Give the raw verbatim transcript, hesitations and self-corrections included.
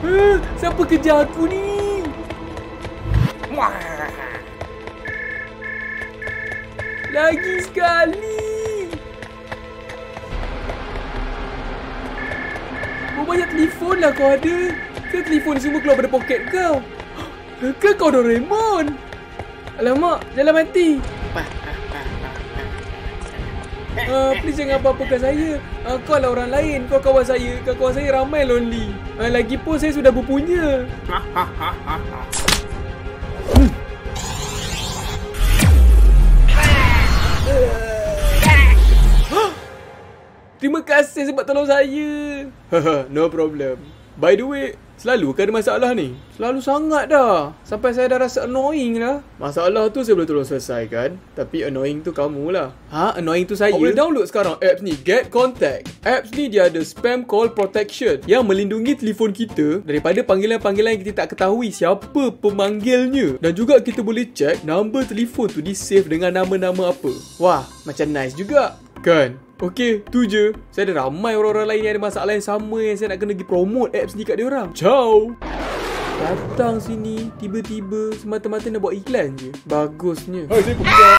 Uh, siapa kejar aku ni? Lagi sekali. Berapa banyak telefon lah kau ada? Ke telefon semua keluar pada poket kau? Ke kau Doraemon? Alamak, jalan mati. Uh, please jangan apa-apakan saya. Uh, kau lah orang lain. Kau kawan saya. Kau kawan saya ramai lonely. Uh, lagipun saya sudah berpunya. hmm. Terima kasih sebab tolong saya. No problem. By the way, selalu ke ada masalah ni? Selalu sangat dah. Sampai saya dah rasa annoying dah. Masalah tu saya boleh tolong selesaikan. Tapi annoying tu kamu lah. Ha? Annoying tu saya? Kau boleh download sekarang apps ni, Get Contact. Apps ni dia ada spam call protection yang melindungi telefon kita daripada panggilan-panggilan yang kita tak ketahui siapa pemanggilnya. Dan juga kita boleh check number telefon tu di save dengan nama-nama apa. Wah, macam nice juga. Kan? Okey, tu je. Saya ada ramai orang-orang lain yang ada masalah yang sama yang saya nak kena pergi promote apps ni kat dia orang. Ciao. Datang sini tiba-tiba semata-mata nak buat iklan je. Bagusnya. Hai, saya